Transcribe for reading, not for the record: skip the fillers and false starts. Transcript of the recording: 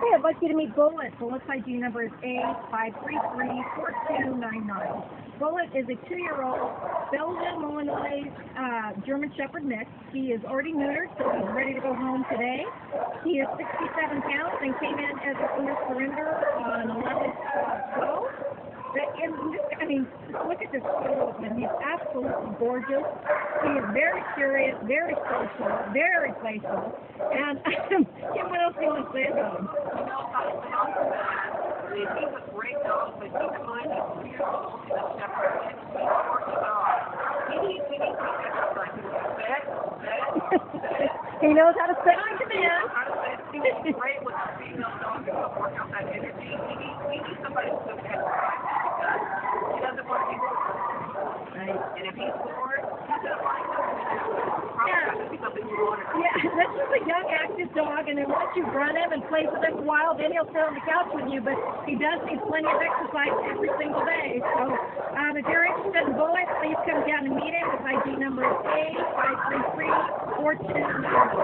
Hey, I'd like you to meet Bullet. Bullet's ID number is A5334299. Bullet is a 2-year-old Belgian Malinois German Shepherd mix. He is already neutered, so he's ready to go home today. He is 67 pounds and came in as a clear surrender on 11/12. I mean, look at this photo of him. He's absolutely gorgeous. He is very curious, very social, very playful. And Kim, what else do you want to say about him? He's a great dog, but keep in mind he's 2 years old. He's a shepherd and he's a working dog. He needs to get exercise. He knows how to spend on command. He's great with a female dog to work out that energy. He needs somebody who's going to exercise. He doesn't want to be bored. Right. And if he's bored, he's going to find something to do. Yeah, that's just a young, active dog, and then once you run him and play with him a while, then he'll sit on the couch with you, but he does need plenty of exercise every single day. So if you're interested in Bullet, please come down and meet him. His ID number is A5334299.